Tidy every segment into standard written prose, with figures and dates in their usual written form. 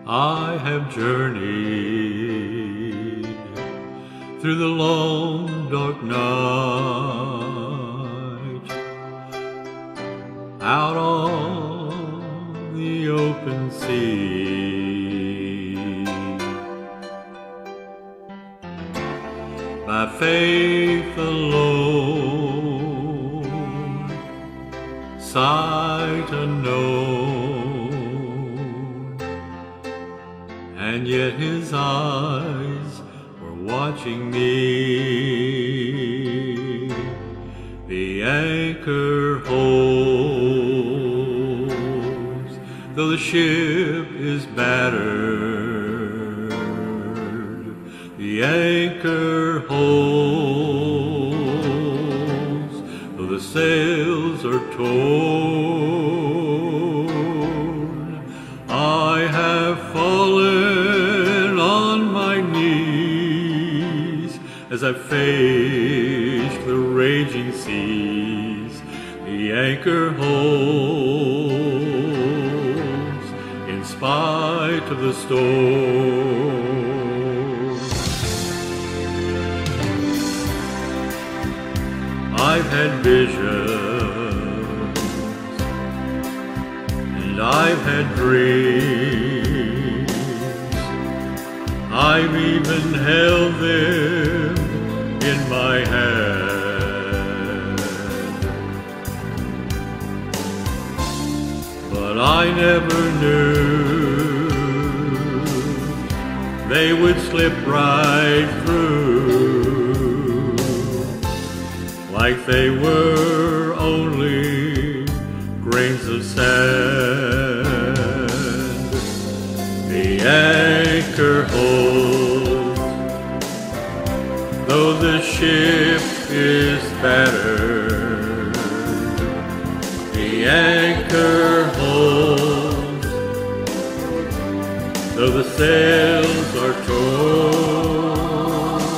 I have journeyed through the long dark night, out on the open sea. By faith alone, sight unknown, and yet his eyes were watching me. The anchor holds, though the ship is battered. The anchor holds, though the sails are torn. I have fallen on my knees as I faced the raging seas. The anchor holds in spite of the storm. I've had visions and I've had dreams. I've even held them in my hand, but I never knew they would slip right through, like they were only grains of sand. The anchor holds, though the ship is battered. The anchor holds, though the sails are torn.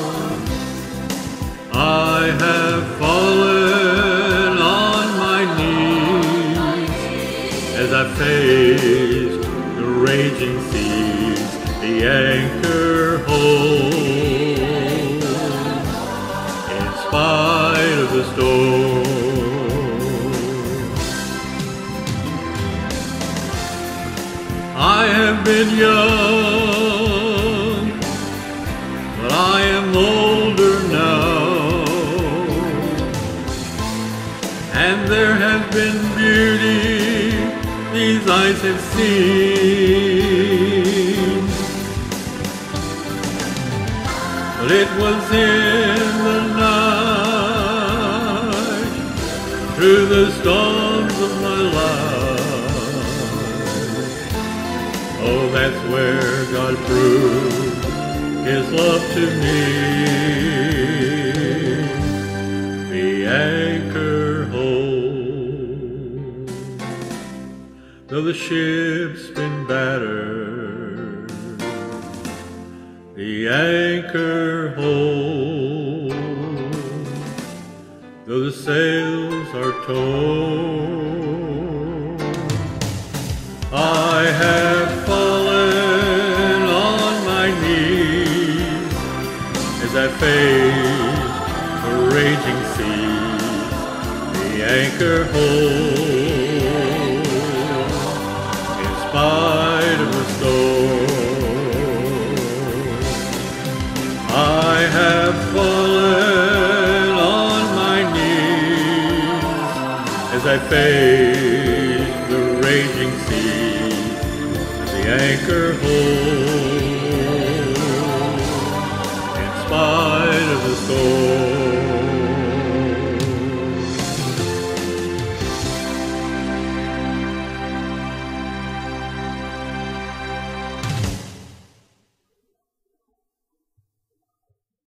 I have fallen on my knees as I faced the raging seas. The anchor holds in spite of the storm. I have been young, but I am older now, and there has been beauty these eyes have seen, but it was in the night, through the storms of my life. Oh, that's where God proved His love to me. The anchor holds, though the ship's been battered. The anchor holds, though the sails are torn. I have fallen on my knees as I faced the raging seas. The anchor holds in spite of the storm. I have fallen on my knees as I faced the raging seas. The anchor holds in spite of the storm.